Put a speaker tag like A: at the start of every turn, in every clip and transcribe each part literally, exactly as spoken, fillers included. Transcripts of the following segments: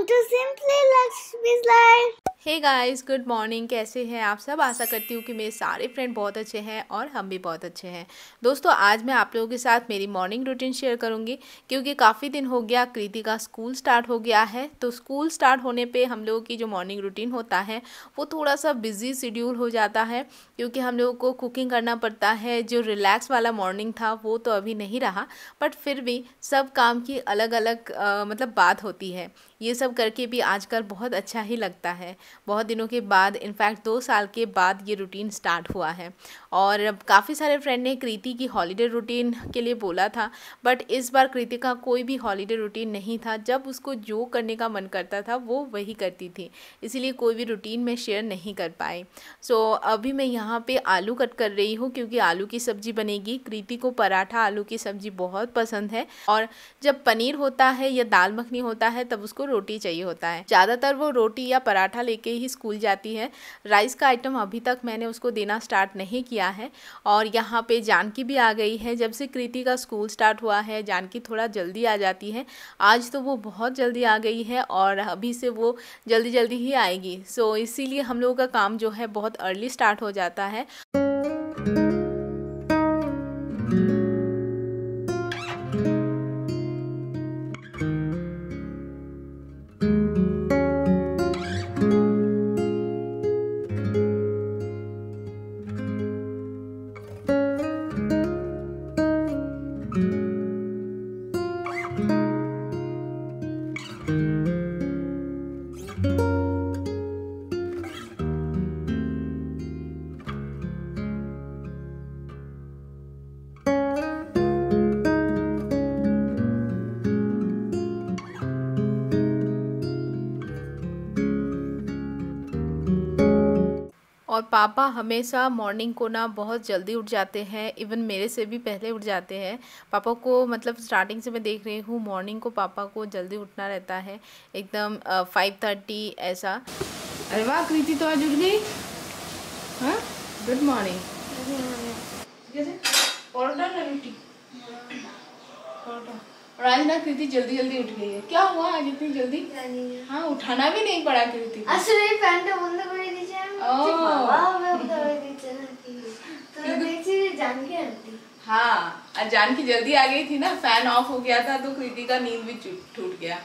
A: to Simply Lakshmi's Life।
B: Hey guys, good morning. कैसे हैं आप सब? आशा करती हूँ कि मेरे सारे फ्रेंड बहुत अच्छे हैं और हम भी बहुत अच्छे हैं। दोस्तों, आज मैं आप लोगों के साथ मेरी मॉर्निंग रूटीन शेयर करूँगी क्योंकि काफ़ी दिन हो गया, कृति का स्कूल स्टार्ट हो गया है। तो स्कूल स्टार्ट होने पे हम लोगों की जो मॉर्निंग रूटीन होता है वो थोड़ा सा बिजी शेड्यूल हो जाता है क्योंकि हम लोगों को कुकिंग करना पड़ता है। जो रिलैक्स वाला मॉर्निंग था वो तो अभी नहीं रहा, बट फिर भी सब काम की अलग अलग मतलब बात होती है। ये सब करके भी आजकल बहुत अच्छा ही लगता है। बहुत दिनों के बाद, इनफैक्ट दो साल के बाद ये रूटीन स्टार्ट हुआ है। और काफ़ी सारे फ्रेंड ने कृति की हॉलीडे रूटीन के लिए बोला था, बट इस बार कृति का कोई भी हॉलीडे रूटीन नहीं था। जब उसको जो करने का मन करता था वो वही करती थी, इसीलिए कोई भी रूटीन में शेयर नहीं कर पाए। सो so, अभी मैं यहाँ पे आलू कट कर रही हूँ क्योंकि आलू की सब्ज़ी बनेगी। कृति को पराठा आलू की सब्ज़ी बहुत पसंद है और जब पनीर होता है या दाल मखनी होता है तब उसको रोटी चाहिए होता है। ज़्यादातर वो रोटी या पराठा लेके ही स्कूल जाती है। राइस का आइटम अभी तक मैंने उसको देना स्टार्ट नहीं किया है। और यहाँ पे जानकी भी आ गई है। जब से कृति का स्कूल स्टार्ट हुआ है जानकी थोड़ा जल्दी आ जाती है। आज तो वो बहुत जल्दी आ गई है और अभी से वो जल्दी जल्दी ही आएगी। सो इसीलिए हम लोगों का काम जो है बहुत अर्ली स्टार्ट हो जाता है। और पापा हमेशा मॉर्निंग को ना बहुत जल्दी उठ जाते हैं, इवन मेरे से भी पहले उठ जाते हैं। पापा को मतलब स्टार्टिंग से मैं देख रही हूँ मॉर्निंग को पापा को जल्दी उठना रहता है, एकदम फाइव थर्टी ऐसा। अरे वाह, कृति तो आज उठ गई। हाँ, गुड मॉर्निंग। परोठा ना रोटी? परोठा। और आज ना कृति जल्दी जल्दी उठ गई है। क्या हुआ आज इतनी जल्दी? हाँ, उठाना भी नहीं पड़ा कृति को।
A: আসলে ফ্যানটা বন্ধ করে দিয়েছি আমি। বাবা আমি উঠাবে দিচ্ছে না কি। তো দেখছি जानकी आंटी।
B: हाँ, आज जानकी जल्दी आ गई थी ना, फैन ऑफ हो गया था तो कृति का नींद भी टूट गया।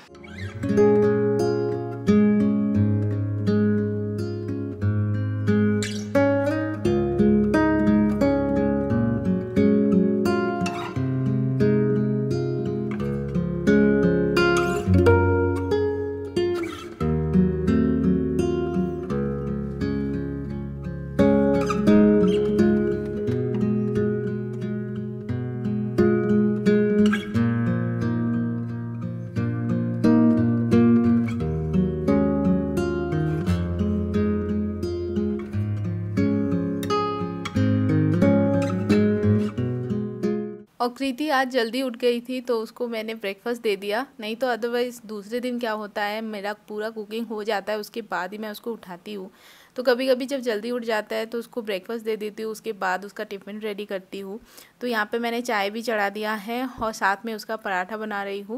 B: और कृति आज जल्दी उठ गई थी तो उसको मैंने ब्रेकफास्ट दे दिया, नहीं तो अदरवाइज़ दूसरे दिन क्या होता है मेरा पूरा कुकिंग हो जाता है उसके बाद ही मैं उसको उठाती हूँ। तो कभी कभी जब जल्दी उठ जाता है तो उसको ब्रेकफास्ट दे देती हूँ, उसके बाद उसका टिफ़िन रेडी करती हूँ। तो यहाँ पे मैंने चाय भी चढ़ा दिया है और साथ में उसका पराठा बना रही हूँ।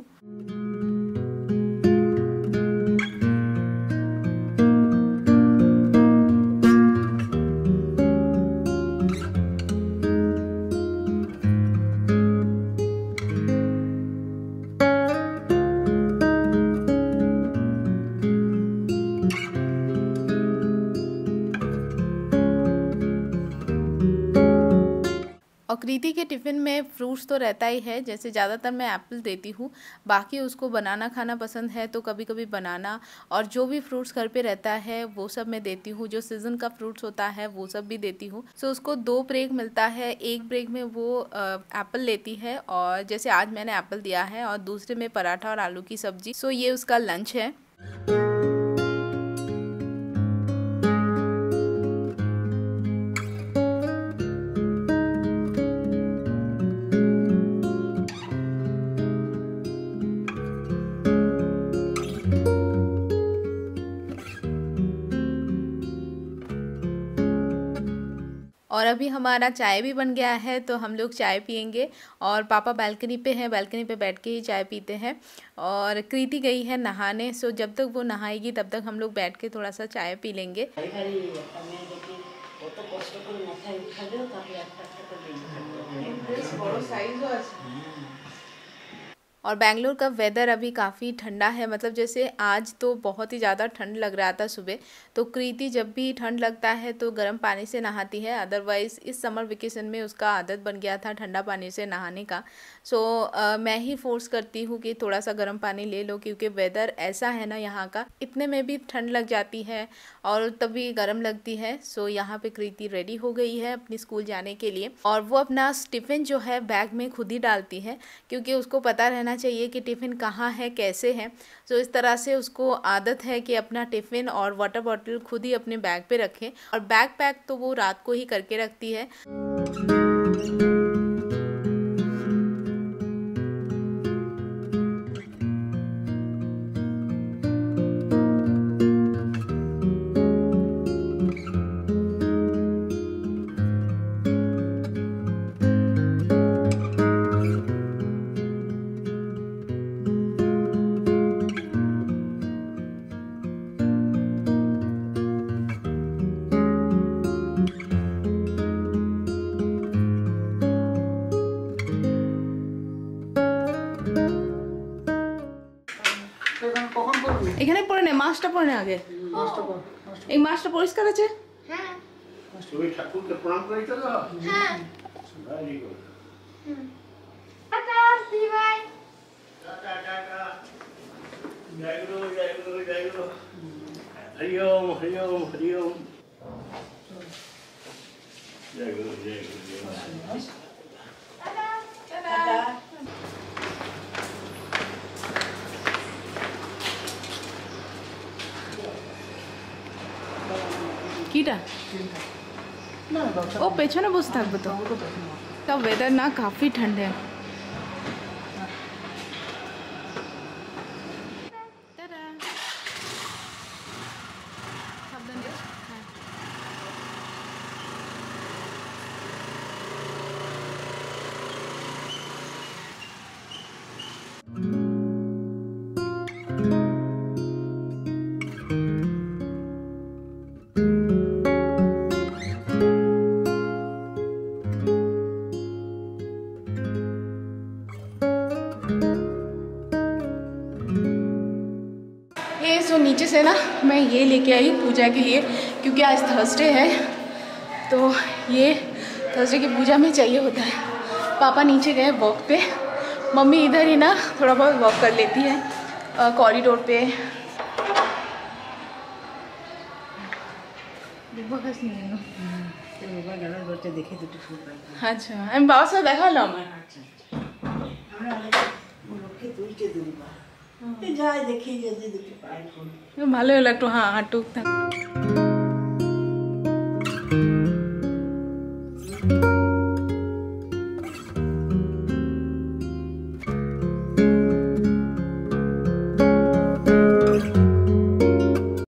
B: और कृति के टिफ़िन में फ्रूट्स तो रहता ही है, जैसे ज़्यादातर मैं एप्पल देती हूँ, बाकी उसको बनाना खाना पसंद है तो कभी कभी बनाना और जो भी फ्रूट्स घर पे रहता है वो सब मैं देती हूँ। जो सीज़न का फ्रूट्स होता है वो सब भी देती हूँ। सो उसको दो ब्रेक मिलता है, एक ब्रेक में वो एप्पल लेती है और जैसे आज मैंने एप्पल दिया है और दूसरे में पराठा और आलू की सब्जी। सो ये उसका लंच है। और अभी हमारा चाय भी बन गया है, तो हम लोग चाय पियेंगे। और पापा बालकनी पे हैं, बालकनी पे बैठ के ही चाय पीते हैं। और कृति गई है नहाने, सो जब तक वो नहाएगी तब तक हम लोग बैठ के थोड़ा सा चाय पी लेंगे। और बेंगलोर का वेदर अभी काफ़ी ठंडा है, मतलब जैसे आज तो बहुत ही ज़्यादा ठंड लग रहा था सुबह। तो कृति जब भी ठंड लगता है तो गर्म पानी से नहाती है, अदरवाइज़ इस समर वेकेशन में उसका आदत बन गया था ठंडा पानी से नहाने का। सो आ, मैं ही फोर्स करती हूँ कि थोड़ा सा गर्म पानी ले लो, क्योंकि वेदर ऐसा है ना यहाँ का, इतने में भी ठंड लग जाती है और तभी गर्म लगती है। सो यहाँ पे कृति रेडी हो गई है अपनी स्कूल जाने के लिए, और वो अपना टिफ़िन जो है बैग में खुद ही डालती है, क्योंकि उसको पता रहना चाहिए कि टिफ़िन कहाँ है, कैसे है। तो इस तरह से उसको आदत है कि अपना टिफ़िन और वाटर बॉटल खुद ही अपने बैग पे रखें। और बैग पैक तो वो रात को ही करके रखती है। এখানে পড়ে নে, মাছটা পড়ে নে আগে। এই মাছটা পরিষ্কার আছে?
A: হ্যাঁ।
C: তুমি ঠাকুরকে প্রণাম করে চলো।
A: হ্যাঁ।
C: Very good.
A: হুম। টাটা দিদি ভাই।
C: Tata tata. জয় গুরু জয় গুরু জয় গুরু। হরি ওম হরি ওম হরি ওম। জয় গুরু জয় গুরু জয় গুরু।
A: Tata
B: tata. কিটা ও পেছনে বসে থাকবে তো। তা ওয়েদার না কাফি ठंड है। तो नीचे से ना मैं ये लेके आई पूजा के लिए, क्योंकि आज थर्सडे है, तो ये थर्सडे की पूजा में चाहिए होता है। पापा नीचे गए वॉक पे, मम्मी इधर ही ना थोड़ा बहुत वॉक कर लेती है कॉरिडोर पे। अच्छा আমি বাবার সাথে দেখালাম। ভালো হলো একটু, হ্যাঁ হাঁটুক থাক।